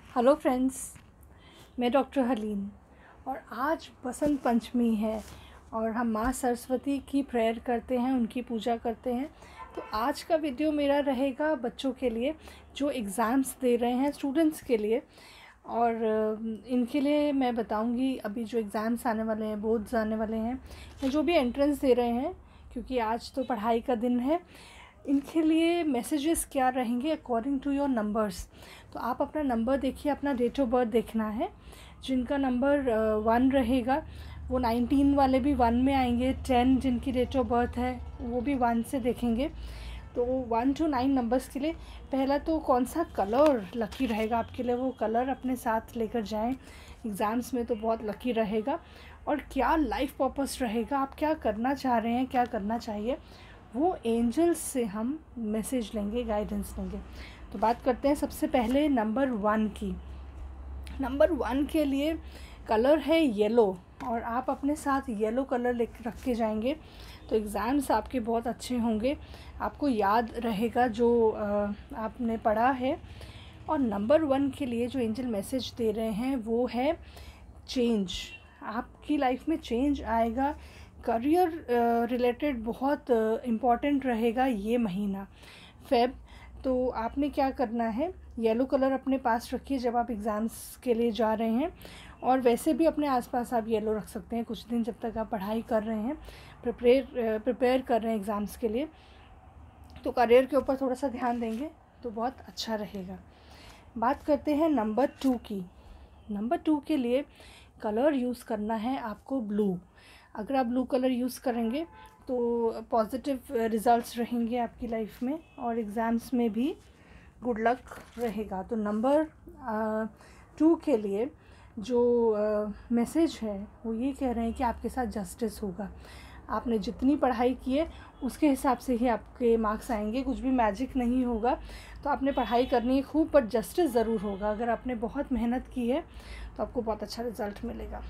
Hello friends, मैं doctor Haleem और आज बसंत पंचमी है और हम माँ सरस्वती की प्रेयर करते हैं, उनकी पूजा करते हैं। तो आज का वीडियो मेरा रहेगा बच्चों के लिए जो एग्ज़ाम्स दे रहे हैं, स्टूडेंट्स के लिए। और इनके लिए मैं बताऊंगी अभी जो एग्ज़ाम्स आने वाले हैं, बोर्ड्स आने वाले हैं या जो भी एंट्रेंस दे रहे हैं, क्योंकि आज तो पढ़ाई का दिन है। इनके लिए मैसेजेस क्या रहेंगे अकॉर्डिंग टू योर नंबर्स। तो आप अपना नंबर देखिए, अपना डेट ऑफ बर्थ देखना है। जिनका नंबर 1 रहेगा वो 19 वाले भी 1 में आएंगे। 10 जिनकी डेट ऑफ बर्थ है वो भी 1 से देखेंगे। तो 1 to 9 नंबर्स के लिए पहला तो कौन सा कलर लकी रहेगा आपके लिए, वो कलर अपने साथ लेकर जाएं। एग्ज़ाम्स में तो बहुत लकी रहेगा। और क्या लाइफ पर्पस रहेगा, आप क्या करना चाह रहे हैं, क्या करना चाहिए, वो एंजल्स से हम मैसेज लेंगे, गाइडेंस लेंगे। तो बात करते हैं सबसे पहले नंबर 1 की। नंबर 1 के लिए कलर है येलो और आप अपने साथ येलो कलर ले रख के जाएंगे तो एग्ज़ाम्स आपके बहुत अच्छे होंगे, आपको याद रहेगा जो आपने पढ़ा है। और नंबर 1 के लिए जो एंजल मैसेज दे रहे हैं वो है चेंज। आपकी लाइफ में चेंज आएगा। करियर रिलेटेड बहुत इम्पॉर्टेंट रहेगा ये महीना फेब। तो आपने क्या करना है, येलो कलर अपने पास रखिए जब आप एग्ज़ाम्स के लिए जा रहे हैं। और वैसे भी अपने आसपास आप येलो रख सकते हैं कुछ दिन, जब तक आप पढ़ाई कर रहे हैं, प्रिपेयर कर रहे हैं एग्ज़ाम्स के लिए। तो करियर के ऊपर थोड़ा सा ध्यान देंगे तो बहुत अच्छा रहेगा। बात करते हैं नंबर 2 की। नंबर 2 के लिए कलर यूज़ करना है आपको ब्लू। अगर आप ब्लू कलर यूज़ करेंगे तो पॉजिटिव रिज़ल्ट्स रहेंगे आपकी लाइफ में और एग्ज़ाम्स में भी गुड लक रहेगा। तो नंबर 2 के लिए जो मैसेज है वो ये कह रहे हैं कि आपके साथ जस्टिस होगा। आपने जितनी पढ़ाई की है उसके हिसाब से ही आपके मार्क्स आएंगे, कुछ भी मैजिक नहीं होगा। तो आपने पढ़ाई करनी है खूब, पर जस्टिस ज़रूर होगा। अगर आपने बहुत मेहनत की है तो आपको बहुत अच्छा रिज़ल्ट मिलेगा।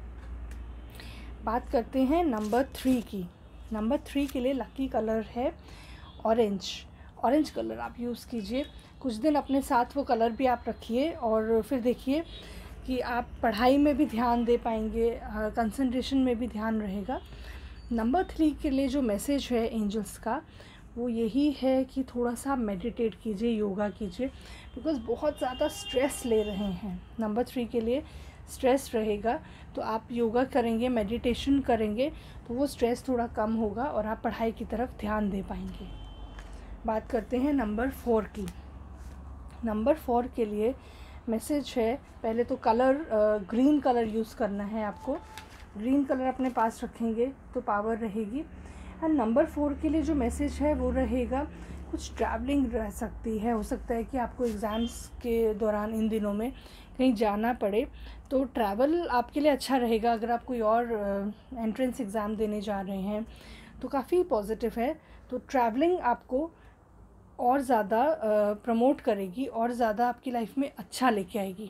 बात करते हैं नंबर 3 की। नंबर 3 के लिए लकी कलर है ऑरेंज। ऑरेंज कलर आप यूज़ कीजिए, कुछ दिन अपने साथ वो कलर भी आप रखिए और फिर देखिए कि आप पढ़ाई में भी ध्यान दे पाएंगे, कंसंट्रेशन में भी ध्यान रहेगा। नंबर 3 के लिए जो मैसेज है एंजल्स का वो यही है कि थोड़ा सा मेडिटेट कीजिए, योगा कीजिए, बिकॉज़ बहुत ज़्यादा स्ट्रेस ले रहे हैं। नंबर 3 के लिए स्ट्रेस रहेगा, तो आप योगा करेंगे, मेडिटेशन करेंगे तो वो स्ट्रेस थोड़ा कम होगा और आप पढ़ाई की तरफ ध्यान दे पाएंगे। बात करते हैं नंबर 4 की। नंबर 4 के लिए मैसेज है, पहले तो कलर ग्रीन कलर यूज़ करना है आपको। ग्रीन कलर अपने पास रखेंगे तो पावर रहेगी। और नंबर 4 के लिए जो मैसेज है वो रहेगा कुछ ट्रैवलिंग रह सकती है। हो सकता है कि आपको एग्ज़ाम्स के दौरान इन दिनों में कहीं जाना पड़े, तो ट्रैवल आपके लिए अच्छा रहेगा। अगर आप कोई और एंट्रेंस एग्ज़ाम देने जा रहे हैं तो काफ़ी पॉजिटिव है। तो ट्रैवलिंग आपको और ज़्यादा प्रमोट करेगी और ज़्यादा आपकी लाइफ में अच्छा लेके आएगी।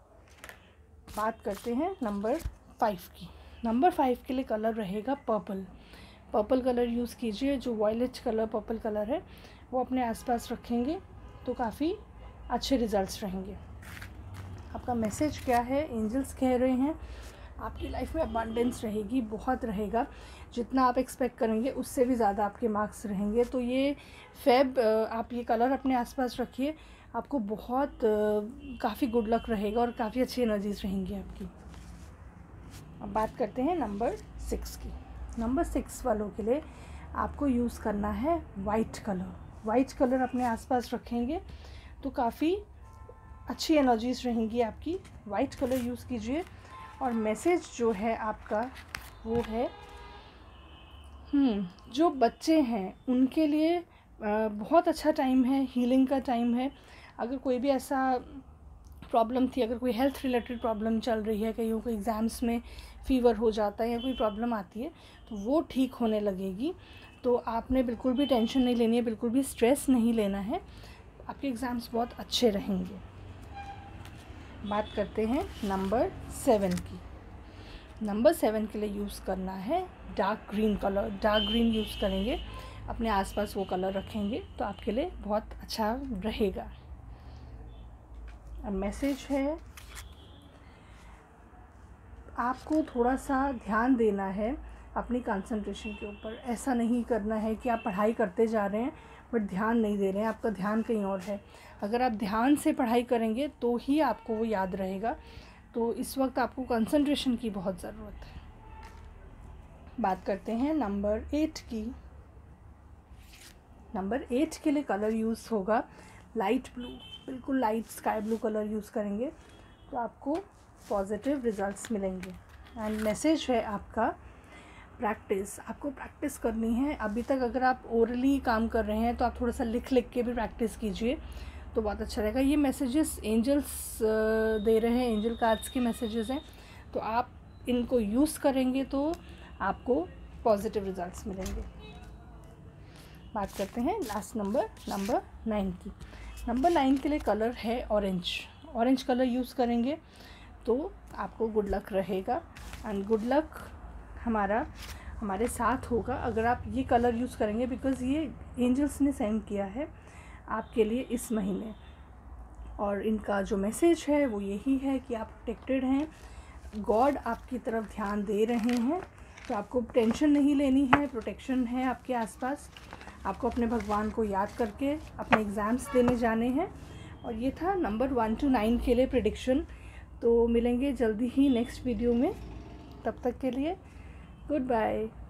बात करते हैं नंबर 5 की। नंबर 5 के लिए कलर रहेगा पर्पल। पर्पल कलर यूज़ कीजिए, जो वॉयलेट कलर पर्पल कलर है वो अपने आसपास रखेंगे तो काफ़ी अच्छे रिज़ल्ट्स रहेंगे। आपका मैसेज क्या है, एंजल्स कह रहे हैं आपकी लाइफ में अबंडेंस रहेगी, बहुत रहेगा। जितना आप एक्सपेक्ट करेंगे उससे भी ज़्यादा आपके मार्क्स रहेंगे। तो ये फेब आप ये कलर अपने आसपास रखिए, आपको बहुत काफ़ी गुड लक रहेगा और काफ़ी अच्छी एनर्जीज रहेंगी आपकी। अब बात करते हैं नंबर 6 की। नंबर 6 वालों के लिए आपको यूज़ करना है वाइट कलर। वाइट कलर अपने आसपास रखेंगे तो काफ़ी अच्छी एनर्जीज रहेंगी आपकी। वाइट कलर यूज़ कीजिए। और मैसेज जो है आपका वो है जो बच्चे हैं उनके लिए बहुत अच्छा टाइम है, हीलिंग का टाइम है। अगर कोई भी ऐसा प्रॉब्लम थी, अगर कोई हेल्थ रिलेटेड प्रॉब्लम चल रही है, कईयों को एग्ज़ाम्स में फ़ीवर हो जाता है या कोई प्रॉब्लम आती है तो वो ठीक होने लगेगी। तो आपने बिल्कुल भी टेंशन नहीं लेनी है, बिल्कुल भी स्ट्रेस नहीं लेना है, आपके एग्ज़ाम्स बहुत अच्छे रहेंगे। बात करते हैं नंबर 7 की। नंबर 7 के लिए यूज़ करना है dark green colour. Dark green use करेंगे, अपने आसपास वो कलर रखेंगे तो आपके लिए बहुत अच्छा रहेगा। मैसेज है आपको थोड़ा सा ध्यान देना है अपनी कंसंट्रेशन के ऊपर। ऐसा नहीं करना है कि आप पढ़ाई करते जा रहे हैं बट ध्यान नहीं दे रहे हैं, आपका ध्यान कहीं और है। अगर आप ध्यान से पढ़ाई करेंगे तो ही आपको वो याद रहेगा। तो इस वक्त आपको कंसंट्रेशन की बहुत ज़रूरत है। बात करते हैं नंबर 8 की। नंबर 8 के लिए कलर यूज़ होगा लाइट ब्लू, बिल्कुल light sky blue colour use करेंगे तो आपको पॉजिटिव रिजल्ट्स मिलेंगे। एंड मैसेज है आपका प्रैक्टिस, आपको प्रैक्टिस करनी है। अभी तक अगर आप ओरली काम कर रहे हैं तो आप थोड़ा सा लिख लिख के भी प्रैक्टिस कीजिए तो बहुत अच्छा रहेगा। ये मैसेजेस एंजल्स दे रहे हैं, एंजल कार्ड्स के मैसेजेस हैं, तो आप इनको यूज़ करेंगे तो आपको पॉजिटिव रिजल्ट्स मिलेंगे। बात करते हैं लास्ट नंबर 9 की। नंबर 9 के लिए कलर है ऑरेंज। ऑरेंज कलर यूज़ करेंगे तो आपको गुड लक रहेगा एंड गुड लक हमारे साथ होगा अगर आप ये कलर यूज़ करेंगे, बिकॉज़ ये एंजल्स ने सेंड किया है आपके लिए इस महीने। और इनका जो मैसेज है वो यही है कि आप प्रोटेक्टेड हैं, गॉड आपकी तरफ ध्यान दे रहे हैं, तो आपको टेंशन नहीं लेनी है, प्रोटेक्शन है आपके आसपास। आपको अपने भगवान को याद करके अपने एग्ज़ाम्स देने जाने हैं। और ये था नंबर 1 to 9 के लिए प्रेडिक्शन। तो मिलेंगे जल्दी ही नेक्स्ट वीडियो में, तब तक के लिए गुड बाय।